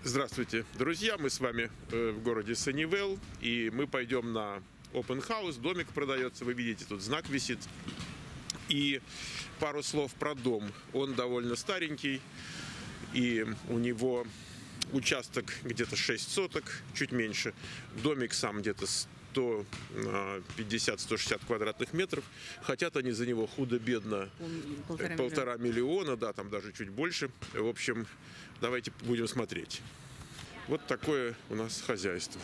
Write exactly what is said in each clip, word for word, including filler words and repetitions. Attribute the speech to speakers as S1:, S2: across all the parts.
S1: Здравствуйте, друзья! Мы с вами в городе Саннивелл, и мы пойдем на Open House. Домик продается, вы видите, тут знак висит. И пару слов про дом. Он довольно старенький, и у него участок где-то шесть соток, чуть меньше. Домик сам где-то сто пятьдесят — сто шестьдесят квадратных метров. Хотят они за него худо-бедно полтора, полтора миллиона, да, там даже чуть больше. В общем, давайте будем смотреть. Вот такое у нас хозяйство.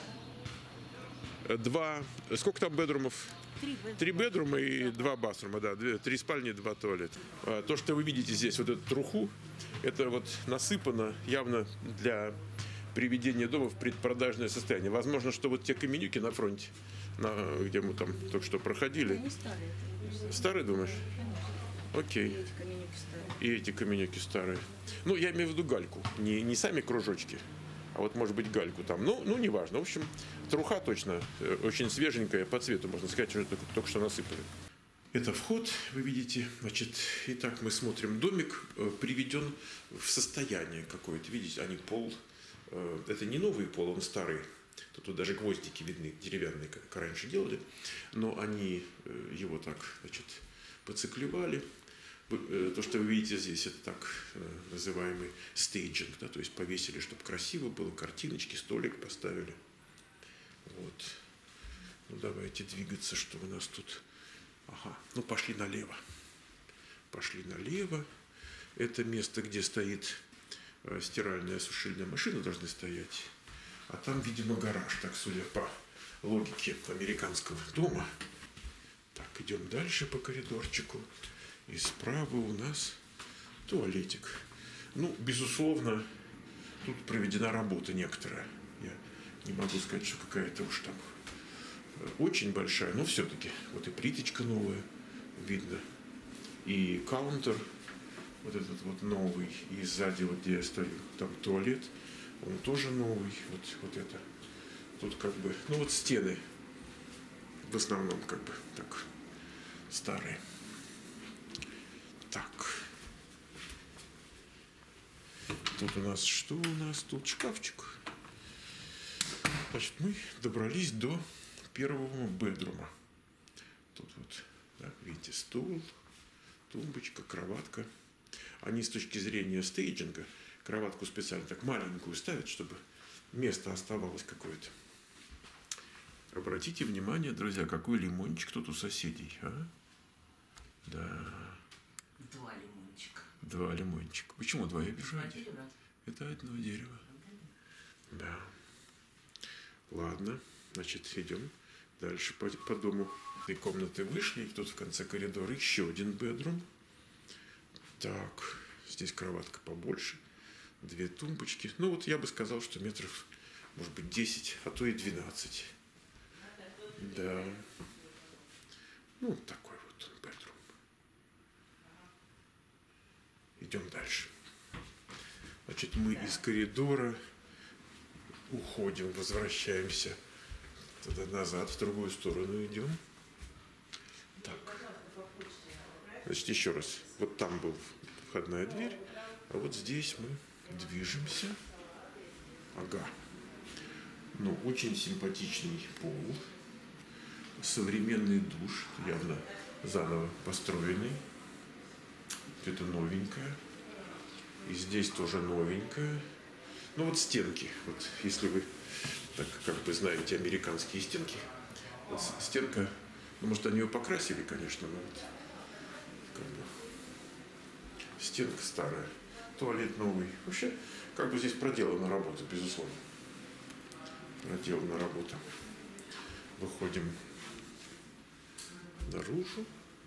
S1: Два... Сколько там бедрумов?
S2: Три бедрума.
S1: Три бедрума и два басрума, да. Две, три спальни, два туалета. То, что вы видите здесь, вот эту труху, это вот насыпано явно для приведения дома в предпродажное состояние. Возможно, что вот те каменюки на фронте, на, где мы там только что проходили.
S2: Они старые.
S1: Старые, думаешь? Окей.
S2: И эти каменюки старые.
S1: И эти каменюки старые. Ну, я имею в виду гальку. Не, не сами кружочки, а вот, может быть, гальку там. Ну, ну, неважно. В общем, труха точно очень свеженькая, по цвету, можно сказать, что только, только что насыпали. Это вход, вы видите. Значит, итак, мы смотрим. Домик приведен в состояние какое-то. Видите, они пол. Это не новый пол, он старый. Тут даже гвоздики видны, деревянные, как раньше делали. Но они его так, значит, поциклевали. То, что вы видите здесь, это так называемый стейджинг, да, то есть повесили, чтобы красиво было, картиночки, столик поставили. Вот. Ну, давайте двигаться, что у нас тут. Ага, ну пошли налево. Пошли налево. Это место, где стоит стиральная, сушильная машина, должны стоять. А там, видимо, гараж, так, судя по логике американского дома. Так, идем дальше по коридорчику. И справа у нас туалетик. Ну, безусловно, тут проведена работа некоторая. Я не могу сказать, что какая-то уж там очень большая, но все-таки. Вот и плиточка новая, видно. И каунтер, вот этот вот новый. И сзади, вот где я стою, там туалет, он тоже новый. Вот, вот это. Тут как бы, ну вот стены в основном как бы так старые. Так. Тут у нас что у нас? Тут шкафчик. Значит, мы добрались до первого бедрума. Тут вот, да, видите, стул, тумбочка, кроватка. Они с точки зрения стейджинга кроватку специально так маленькую ставят, чтобы место оставалось какое-то. Обратите внимание, друзья, какой лимончик тут у соседей, а? Да.
S2: Два лимончика.
S1: Два лимончика. Почему два? Я обижаюсь. Это одно дерево. Да. Ладно. Значит, идем дальше по, по дому. И комнаты вышли. И тут в конце коридора еще один бедрум. Так. Здесь кроватка побольше. Две тумбочки. Ну, вот я бы сказал, что метров, может быть, десять, а то и двенадцать. Да. Ну, такой вот бедрум. Идем дальше. Значит, мы из коридора уходим, возвращаемся туда назад, в другую сторону идем. Так. Значит, еще раз. Вот там была входная дверь, а вот здесь мы движемся. Ага. Ну, очень симпатичный пол. Современный душ, явно заново построенный. Это новенькое. И здесь тоже новенькое. Ну вот стенки. Вот если вы так как бы знаете американские стенки. Вот стенка, ну может они ее покрасили, конечно, но вот как бы стенка старая. Туалет новый. Вообще, как бы здесь проделана работа, безусловно. Проделана работа. Выходим наружу.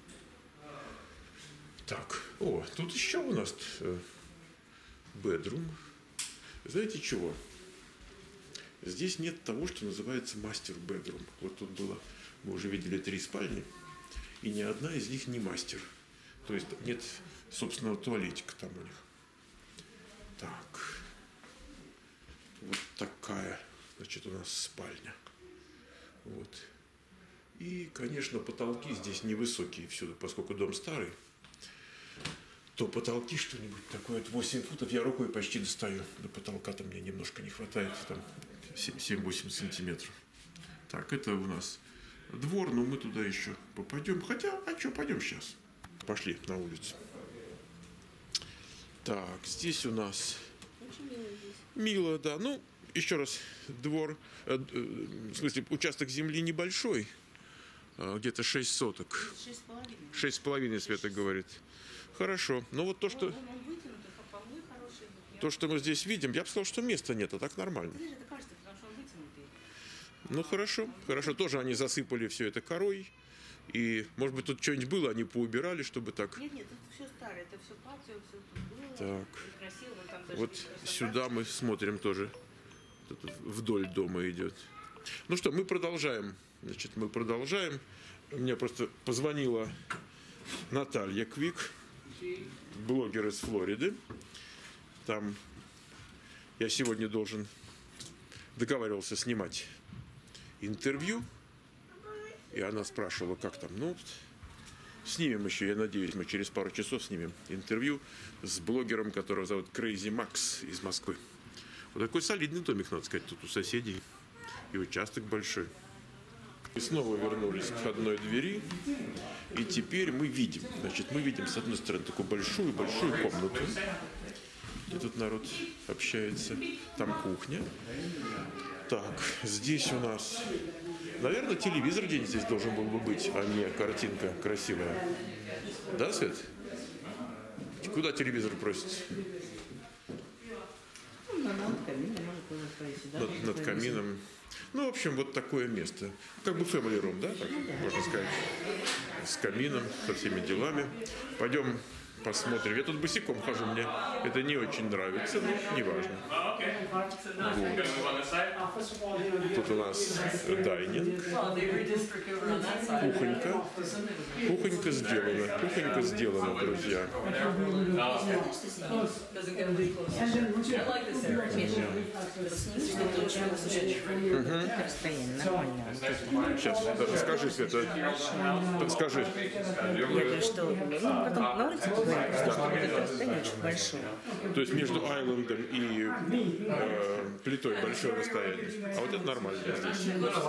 S1: Так, о, тут еще у нас бедрум. Знаете чего? Здесь нет того, что называется мастер-бедрум. Вот тут было, мы уже видели три спальни, и ни одна из них не мастер. То есть нет собственного туалетика там у них. Так, вот такая, значит, у нас спальня. Вот. И, конечно, потолки здесь невысокие всюду, поскольку дом старый. то потолки что-нибудь такое. Вот восемь футов, я рукой почти достаю. До потолка-то мне немножко не хватает, там семь-восемь сантиметров. Так, это у нас двор, но мы туда еще попадем. Хотя, а что, пойдем сейчас. Пошли на улицу. Так, здесь у нас...
S2: Очень мило здесь.
S1: Мило, да. Ну, еще раз, двор, э, э, в смысле, участок земли небольшой, э, где-то шесть соток.
S2: Шесть с половиной.
S1: Шесть с половиной, Света говорит. Хорошо. Но вот то, что,
S2: Он, он вытянутый, а полы хорошие.
S1: то, что мы здесь видим, я бы сказал, что места нет, а так нормально.
S2: Здесь же это кажется, потому что он вытянутый.
S1: Ну, хорошо, хорошо. Тоже они засыпали все это корой. И, может быть, тут что-нибудь было, они поубирали, чтобы так...
S2: Нет, нет, тут все старое, это все патио, все тут было.
S1: Так.
S2: И красиво, вон там даже
S1: Вот
S2: красота.
S1: сюда мы смотрим тоже. Тут вдоль дома идет. Ну что, мы продолжаем. Значит, мы продолжаем. Мне просто позвонила Наталья Квик, блогер из Флориды. Там я сегодня должен, договаривался снимать интервью. И она спрашивала, как там. Ну, снимем еще, я надеюсь, мы через пару часов снимем интервью с блогером, которого зовут Crazy Max из Москвы. Вот такой солидный домик, надо сказать, тут у соседей. И участок большой. И снова вернулись к входной двери. И теперь мы видим, значит, мы видим с одной стороны такую большую-большую комнату, где тут народ общается. Там кухня. Так, здесь у нас, наверное, телевизор где-нибудь здесь должен был бы быть, а не картинка красивая. Да, Свет? Куда телевизор просится?
S2: Ну, над камином, может, куда-то повесить, да?
S1: Над, над камином. Ну, в общем, вот такое место. Как бы family room, да, так можно сказать. С камином, со всеми делами. Пойдем посмотрим. Я тут босиком хожу, мне это не очень нравится, но неважно. Вот. Тут у нас дайнинг. Кухонька. Кухонька сделана. Кухонька сделана, друзья. Сейчас, скажи, Света, скажи.
S3: Я говорю, что ну, потом на улице поговорим, потому что вот это расстояние очень большое.
S1: То есть между Айлендом и э, плитой большое расстояние. А вот это нормально здесь.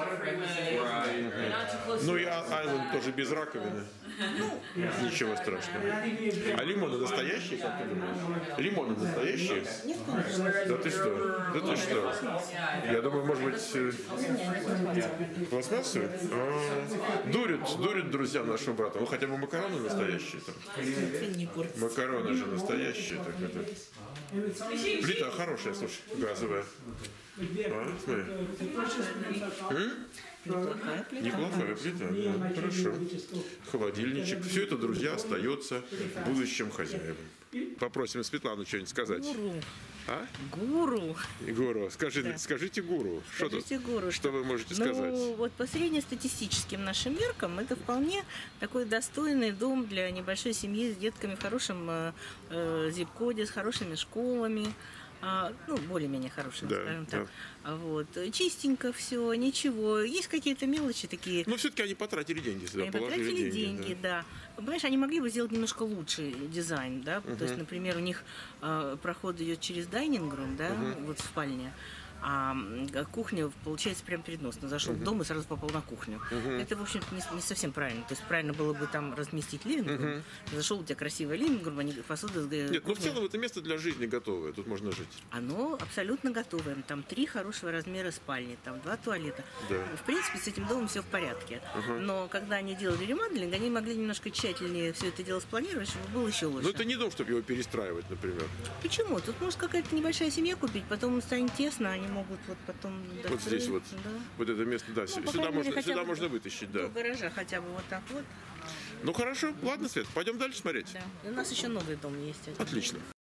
S1: Ну и а- Айленд тоже без раковины. Ничего страшного. А лимоны настоящие, как ты думаешь? Лимоны настоящие?
S3: Нет, конечно.
S1: Да ты что? Да ты что? Я думаю, может быть, э, пластмассовые? А, Дурят, дурят друзья нашего брата. Ну хотя бы макароны настоящие там.
S3: Не портится.
S1: Макароны же настоящие. Так это. Плита хорошая, слушай, газовая. А, смотри. М?
S3: Неплохая плита.
S1: Неплохая плита, да, хорошо. Холодильничек. Все это, друзья, остается будущим хозяевам. Попросим Светлану что-нибудь сказать.
S3: Гуру.
S1: А?
S3: Гуру.
S1: Гуру. Скажи,
S3: Да.
S1: скажите гуру. Что тут?
S3: Скажите, гуру,
S1: Что вы можете
S3: Ну,
S1: сказать?
S3: вот по среднестатистическим нашим меркам, это вполне такой достойный дом для небольшой семьи с детками в хорошем э, э, зип-коде, с хорошими школами. А, ну, более-менее хорошими,
S1: Да,
S3: скажем так.
S1: да.
S3: А Вот. Чистенько все, ничего. Есть какие-то мелочи такие.
S1: Но все-таки они потратили деньги сюда,
S3: Они
S1: положили
S3: потратили
S1: деньги.
S3: деньги, да. Понимаешь, они могли бы сделать немножко лучше дизайн, да. То есть, например, у них э, проход идет через дайнинг-рум, да, вот в спальне. А м, кухня, получается, прямо перед носом. Зашел в дом и сразу попал на кухню. Это, в общем-то, не, не совсем правильно. То есть правильно было бы там разместить ливинг-рум. Зашел, у тебя красивый ливинг-рум, они посуда с
S1: Нет, ну в
S3: кухни.
S1: целом это место для жизни готовое, тут можно жить.
S3: Оно абсолютно готовое. Там три хорошего размера спальни, там два туалета.
S1: Да.
S3: В принципе, с этим домом все в порядке. Но когда они делали ремоделинг, они могли немножко тщательнее все это дело спланировать, чтобы было еще лучше.
S1: Но это не дом, чтобы его перестраивать, например.
S3: Почему? Тут может какая-то небольшая семья купить, потом станет тесно, они могут вот потом
S1: Вот
S3: достроить,
S1: здесь вот,
S3: да.
S1: вот это место, да,
S3: Ну,
S1: сю-
S3: по
S1: сюда,
S3: крайней мере,
S1: можно,
S3: хотя
S1: сюда
S3: бы
S1: можно вытащить,
S3: До
S1: да.
S3: гаража хотя бы вот так вот.
S1: Ну хорошо, ладно, Свет, пойдем дальше смотреть.
S3: Да. И у нас еще новый дом есть. один.
S1: Отлично.